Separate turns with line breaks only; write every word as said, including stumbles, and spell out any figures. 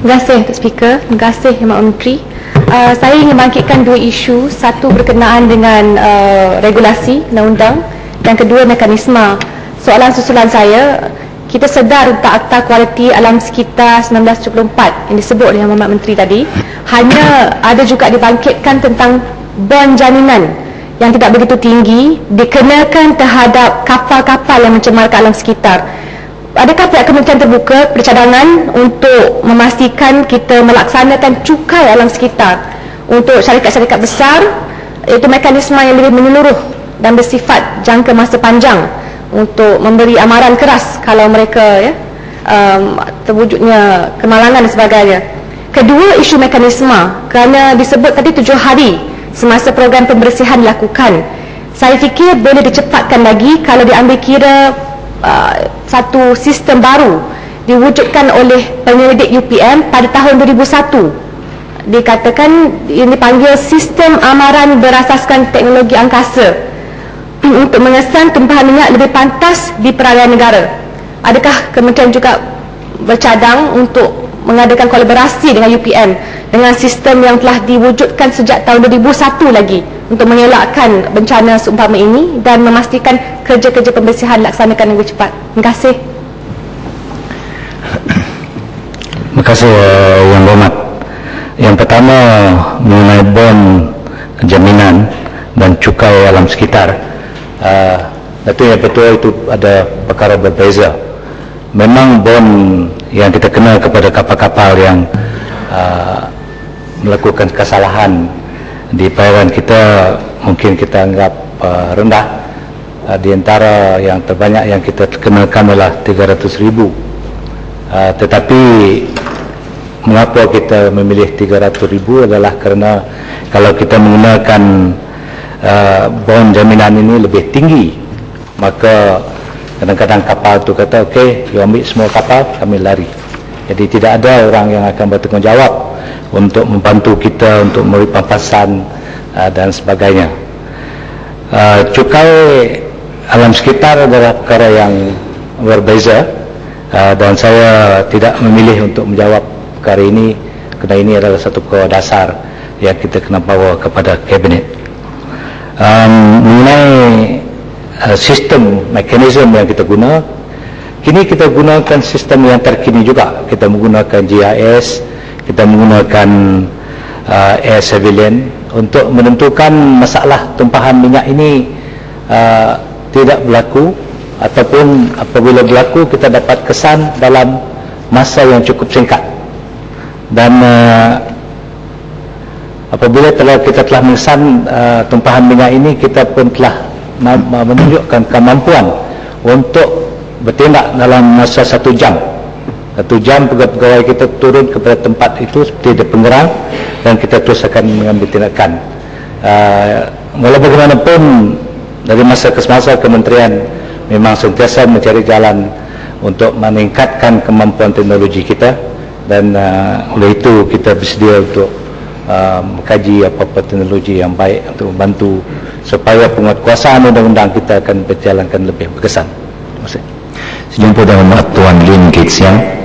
Terima kasih Untuk Speaker. Terima kasih Yang Amat Menteri. Uh, saya ingin bangkitkan dua isu. Satu berkenaan dengan uh, regulasi undang-undang, dan kedua mekanisme. Soalan susulan saya, kita sedar tentang Akta Kualiti Alam Sekitar seribu sembilan ratus tujuh puluh empat yang disebut oleh Yang Amat Menteri tadi. Hanya ada juga dibangkitkan tentang bon jaminan yang tidak begitu tinggi dikenakan terhadap kapal-kapal yang mencemarkan alam sekitar. Adakah pihak kementerian terbuka percadangan untuk memastikan kita melaksanakan cukai alam sekitar untuk syarikat-syarikat besar, iaitu mekanisme yang lebih menyeluruh dan bersifat jangka masa panjang untuk memberi amaran keras kalau mereka ya, um, terwujudnya kemalangan dan sebagainya. Kedua, isu mekanisme, kerana disebut tadi tujuh hari semasa program pembersihan dilakukan. Saya fikir boleh dicepatkan lagi kalau diambil kira uh, satu sistem baru diwujudkan oleh penyelidik U P M pada tahun dua ribu satu. Dikatakan ini dipanggil sistem amaran berasaskan teknologi angkasa untuk mengesan tumpahan minyak lebih pantas di perairan negara. Adakah kementerian juga bercadang untuk mengadakan kolaborasi dengan U P M dengan sistem yang telah diwujudkan sejak tahun dua ribu satu lagi untuk mengelakkan bencana seumpama ini dan memastikan kerja-kerja pembersihan dilaksanakan lebih cepat? Terima kasih.
Terima kasih Yang Berhormat. Yang pertama mengenai bon jaminan dan cukai alam sekitar. Uh, itu yang betul, itu ada perkara berbeza. Memang bon yang kita kena kepada kapal-kapal yang uh, melakukan kesalahan di perairan kita mungkin kita anggap uh, rendah. Uh, di antara yang terbanyak yang kita kenakan adalah tiga ratus ribu. Uh, tetapi mengapa kita memilih tiga ratus ribu adalah kerana kalau kita menggunakan uh, bon jaminan ini lebih tinggi, maka kadang-kadang kapal tu kata, okey, you ambil semua kapal, kami lari. Jadi tidak ada orang yang akan bertanggungjawab untuk membantu kita untuk memberi pampasan uh, dan sebagainya. Uh, cukai alam sekitar adalah perkara yang berbeza, uh, dan saya tidak memilih untuk menjawab perkara ini kerana ini adalah satu perkara dasar yang kita kena bawa kepada kabinet. Um, mengenai Uh, sistem, mekanisme yang kita guna, kini kita gunakan sistem yang terkini juga. Kita menggunakan G I S, kita menggunakan uh, air surveillance untuk menentukan masalah tumpahan minyak ini uh, tidak berlaku, ataupun apabila berlaku kita dapat kesan dalam masa yang cukup singkat. Dan uh, apabila telah, kita telah mengesan uh, tumpahan minyak ini, kita pun telah menunjukkan kemampuan untuk bertindak dalam masa satu jam. Satu jam pegawai kita turun kepada tempat itu seperti di Pengerang, dan kita terus akan mengambil tindakan. Uh, walau bagaimanapun dari masa ke semasa kementerian memang sentiasa mencari jalan untuk meningkatkan kemampuan teknologi kita, dan uh, oleh itu kita bersedia untuk Uh, mengkaji apa-apa teknologi yang baik untuk membantu supaya penguatkuasaan undang-undang kita akan berjalankan lebih berkesan. Terima kasih.
Sejumpa dengan Tuan Lin Keat Siang.